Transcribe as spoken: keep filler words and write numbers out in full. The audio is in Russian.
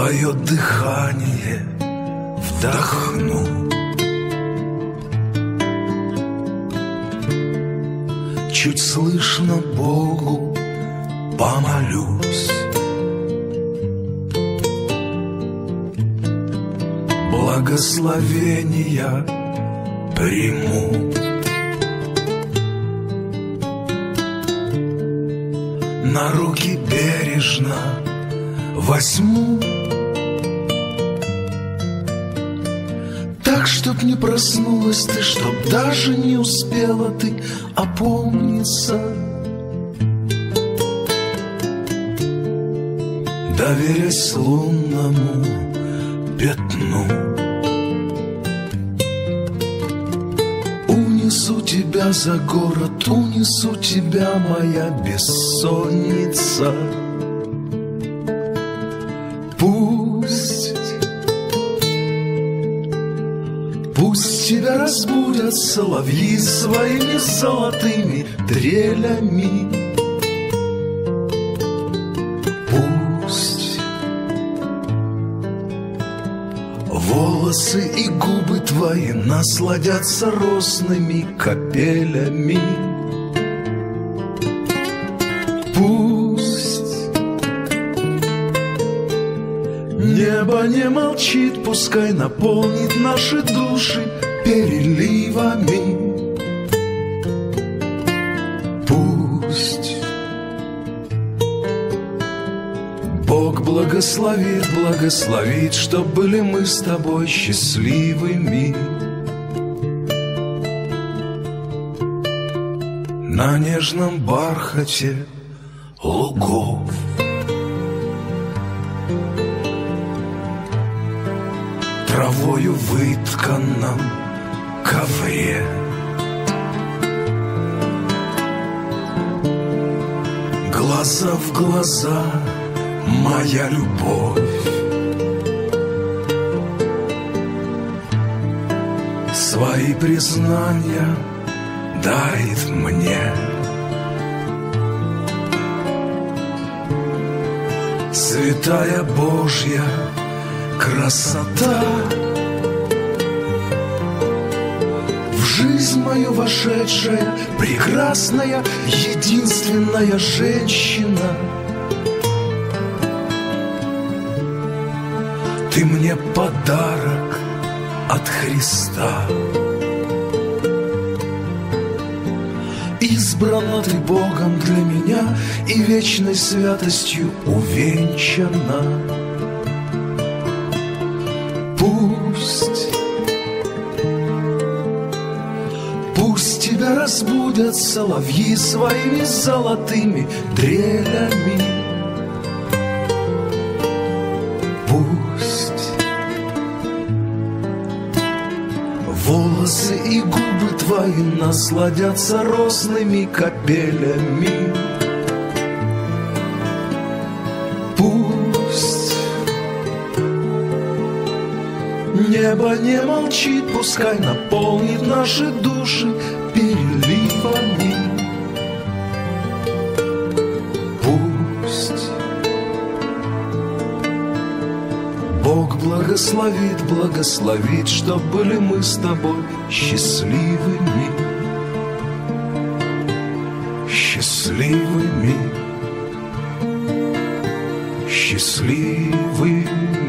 твое дыхание вдохну. Чуть слышно Богу помолюсь. Благословения приму. На руки бережно возьму, так, чтоб не проснулась ты, чтоб даже не успела ты опомниться. Доверясь лунному пятну, унесу тебя за город, унесу тебя, моя бессонница. Пусть, пусть тебя разбудят соловьи своими золотыми трелями. Пусть волосы и губы твои насладятся росными капелями. Пусть небо не молчит, пускай наполнит наши души переливами. Пусть Бог благословит, благословит, чтоб были мы с тобой счастливыми. На нежном бархате лугов, травою вытканном ковре, глаза в глаза, моя любовь. Свои признания дарит мне. Святая Божья красота, в жизнь мою вошедшая, прекрасная, единственная женщина. Ты мне подарок от Христа. Избрана ты Богом для меня и вечной святостью увенчана. Пусть, пусть тебя разбудят соловьи своими золотыми трелями. Пусть волосы и губы твои насладятся росными капелями. Пусть небо не молчит, пускай наполнит наши души переливами. Пусть Бог благословит, благословит, чтоб были мы с тобой счастливыми. Счастливыми, счастливыми.